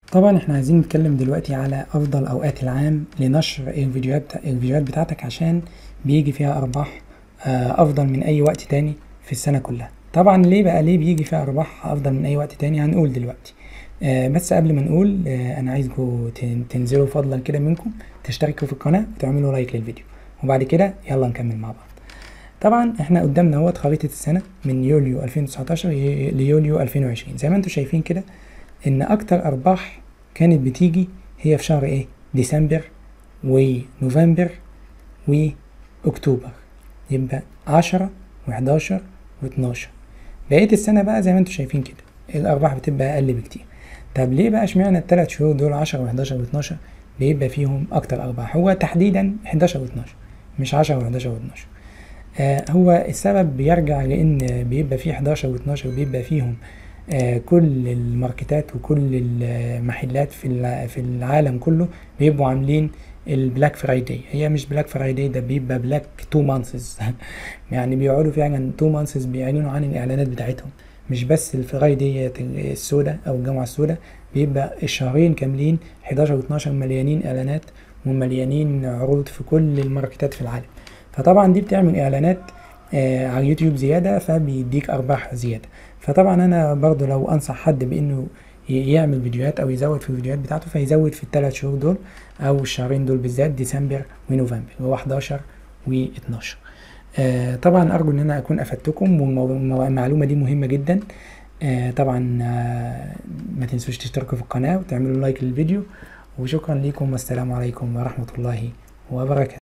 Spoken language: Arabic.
طبعا احنا عايزين نتكلم دلوقتي على افضل اوقات العام لنشر الفيديوهات بتاعتك عشان بيجي فيها ارباح افضل من اي وقت تاني في السنة كلها. طبعا ليه بيجي فيها ارباح افضل من اي وقت تاني هنقول دلوقتي. بس قبل ما نقول انا عايزكم تنزلوا فضلا كده منكم تشتركوا في القناة وتعملوا لايك للفيديو، وبعد كده يلا نكمل مع بعض. طبعا احنا قدامنا اهوت خريطة السنة من يوليو 2019 ليوليو 2020. زي ما انتم شايفين كده ان اكتر ارباح كانت بتيجي هي في شهر ايه؟ ديسمبر ونوفمبر واكتوبر. يبقى 10 و11 و12. بقية السنة بقى زي ما انتم شايفين كده الارباح بتبقى اقل بكتير. طب ليه بقى اشمعنى الثلاث شهور دول 10 و11 و12 بيبقى فيهم اكتر ارباح؟ هو تحديدا 11 و12 مش 10 و11 و12. هو السبب بيرجع لان بيبقى فيه 11 و12 بيبقى فيهم كل الماركتات وكل المحلات في العالم كله بيبقوا عاملين البلاك فرايداي. هي مش بلاك فرايداي، ده بيبقى بلاك تو مانثز يعني بيقعدوا فعلا تو مانثز بيعلنوا عن الاعلانات بتاعتهم، مش بس الفرايداي السوداء او الجمعة السوداء، بيبقى الشهرين كاملين 11 و12 مليانين اعلانات ومليانين عروض في كل الماركتات في العالم. فطبعا دي بتعمل اعلانات على اليوتيوب زيادة فبيديك ارباح زيادة. فطبعا انا برضو لو انصح حد بانه يعمل فيديوهات او يزود في الفيديوهات بتاعته فيزود في الثلاث شهور دول او الشهرين دول بالذات، ديسمبر ونوفمبر، هو 11 و12. طبعا ارجو ان انا اكون افدتكم، والمعلومة دي مهمة جدا. طبعا ما تنسوش تشتركوا في القناة وتعملوا لايك للفيديو، وشكرا لكم والسلام عليكم ورحمة الله وبركاته.